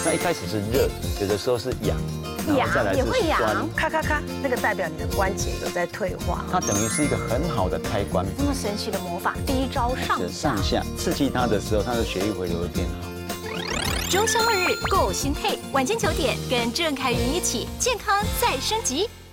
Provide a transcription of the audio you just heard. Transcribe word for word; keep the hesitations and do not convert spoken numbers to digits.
那一开始是热，有的时候是痒，然后再来是酸， 咔咔咔，那个代表你的关节有在退化。 它等于是一个很好的开关。 这么神奇的魔法，第一招上下。 上下刺激它的时候，它的血液回流会变好。 中秋末日购心配，晚间九点跟郑凯云一起健康再升级。